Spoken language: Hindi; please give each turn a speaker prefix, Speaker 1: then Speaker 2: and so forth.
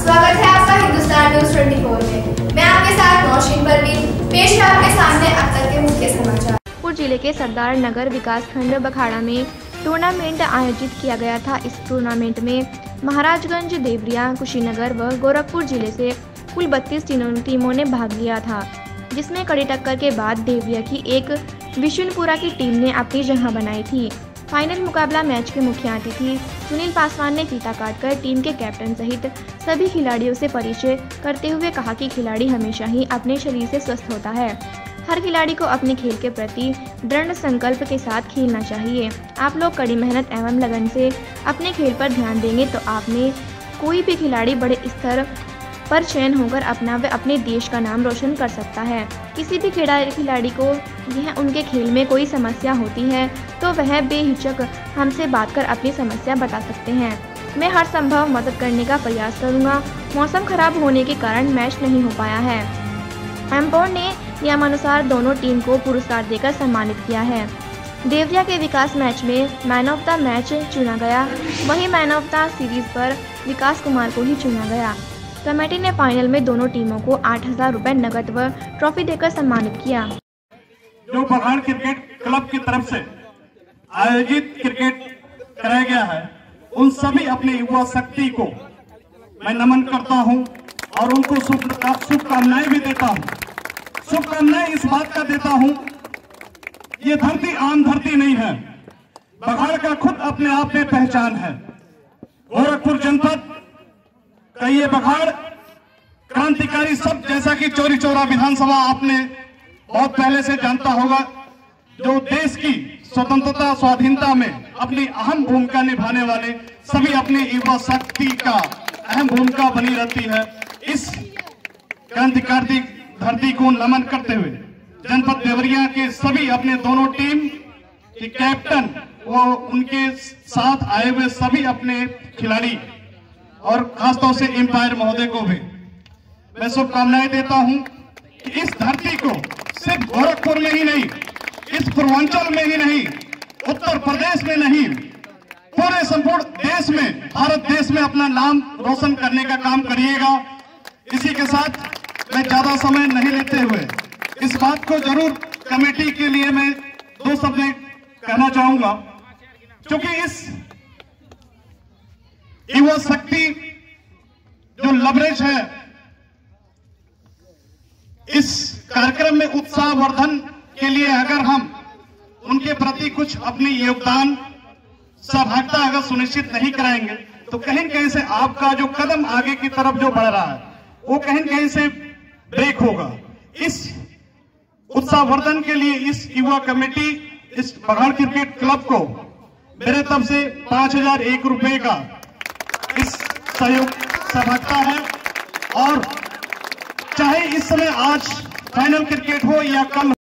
Speaker 1: स्वागत है आपका हिंदुस्तान न्यूज 24 में। मैं आपके साथ नौशीन परवीन, पेश है आपके सामने अब तक के मुख्य समाचार।
Speaker 2: गोरखपुर जिले के सरदार नगर विकास खंड बखाड़ा में टूर्नामेंट आयोजित किया गया था। इस टूर्नामेंट में महाराजगंज, देवरिया, कुशीनगर व गोरखपुर जिले से कुल 32 टीमों ने भाग लिया था, जिसमें कड़ी टक्कर के बाद देवरिया की एक विशुनपुरा की टीम ने अपनी जगह बनाई थी। फाइनल मुकाबला मैच के मुख्य अतिथि सुनील पासवान ने फीता काटकर टीम के कैप्टन सहित सभी खिलाड़ियों से परिचय करते हुए कहा कि खिलाड़ी हमेशा ही अपने शरीर से स्वस्थ होता है। हर खिलाड़ी को अपने खेल के प्रति दृढ़ संकल्प के साथ खेलना चाहिए। आप लोग कड़ी मेहनत एवं लगन से अपने खेल पर ध्यान देंगे तो आप में कोई भी खिलाड़ी बड़े स्तर पर चयन होकर अपना व अपने देश का नाम रोशन कर सकता है। किसी भी खिलाड़ी को यह उनके खेल में कोई समस्या होती है तो वह बेहिचक हमसे बात कर अपनी समस्या बता सकते हैं। मैं हर संभव मदद करने का प्रयास करूंगा। मौसम खराब होने के कारण मैच नहीं हो पाया है। एम्पायर ने नियमानुसार दोनों टीम को पुरस्कार देकर सम्मानित किया है। देवरिया के विकास मैच में मैन ऑफ द मैच चुना गया, वहीं मैन ऑफ द सीरीज पर विकास कुमार को ही चुना गया। कमेटी ने फाइनल में दोनों टीमों को 8,000 रुपए नकद व ट्रॉफी देकर सम्मानित किया।
Speaker 3: जो बखाड़ क्रिकेट क्लब की तरफ से आयोजित क्रिकेट कराया गया है, उन सभी अपने युवा शक्ति को मैं नमन करता हूं और उनको शुभकामनाएं भी देता हूं। शुभकामनाएं इस बात का देता हूं, ये धरती आम धरती नहीं है। बखाड़ का खुद अपने आप में पहचान है। गोरखपुर जनपद का ये बखाड़ क्रांतिकारी सब, जैसा कि चौरी चौरा विधानसभा आपने बहुत पहले से जानता होगा, जो देश की स्वतंत्रता स्वाधीनता में अपनी अहम भूमिका निभाने वाले सभी अपने युवा शक्ति का अहम भूमिका बनी रहती है। इस क्रांतिकारी धरती को नमन करते हुए जनपद देवरिया के सभी अपने दोनों टीम के कैप्टन व उनके साथ आए हुए सभी अपने खिलाड़ी और खासतौर से एम्पायर महोदय को भी मैं शुभकामनाएं देता हूं कि इस धरती को सिर्फ गोरखपुर में ही नहीं, इस पूर्वांचल में ही नहीं, उत्तर प्रदेश में नहीं, पूरे संपूर्ण देश में, भारत देश में अपना नाम रोशन करने का काम करिएगा। इसी के साथ मैं ज्यादा समय नहीं लेते हुए इस बात को जरूर कमेटी के लिए मैं 2 शब्द कहना चाहूंगा, क्योंकि इस युवा शक्ति जो लवरेज है, इस कार्यक्रम में उत्साह वर्धन के लिए अगर हम उनके प्रति कुछ अपनी योगदान सहभागिता अगर सुनिश्चित नहीं कराएंगे तो कहीं न कहीं से आपका जो कदम आगे की तरफ जो बढ़ रहा है वो कहीं न कहीं से ब्रेक होगा। इस उत्साह वर्धन के लिए इस युवा कमेटी, इस बखाड़ क्रिकेट क्लब को मेरे तरफ से 5,001 रुपए का इस सहयोग सहभागिता है। और चाहे इस समय आज फाइनल क्रिकेट हो या कल